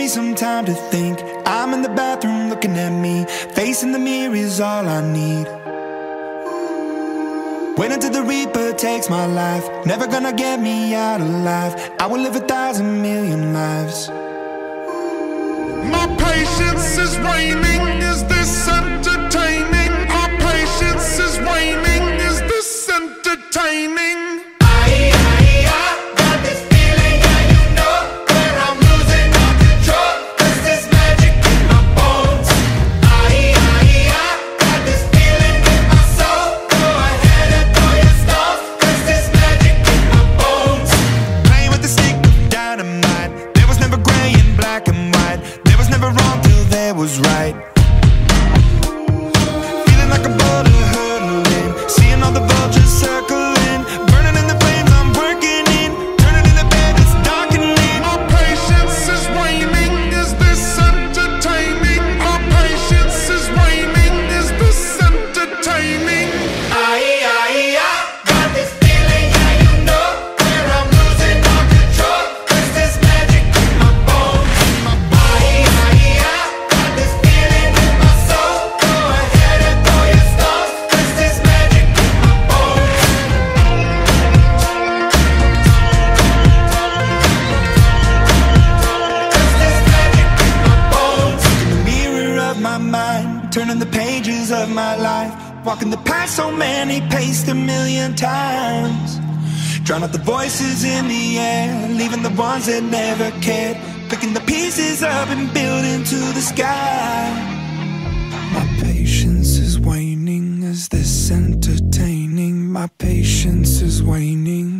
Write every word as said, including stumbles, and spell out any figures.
me some time to think. I'm in the bathroom looking at me. Facing the mirror is all I need. Wait until the Reaper takes my life. Never gonna get me out alive. I will live a thousand million lives. My patience is waning. Is this entertaining? Our patience is waning. Is this entertaining? Was right. Feeling like a boulder hurtling, seeing all the vultures circling, burning in the flames I'm working in, turning in the bed it's darkening. My patience is waning. Is this entertaining? Our patience is waning. Is this entertaining? Aye, aye, I got this feeling, yeah, you know, where I'm losing all control. Cause there's magic in my bones. Aye, aye, I turning the pages of my life, walking the path so many paced a million times. Drown out the voices in the air, leaving the ones that never cared, picking the pieces up and building to the sky. My patience is waning. Is this entertaining? My patience is waning.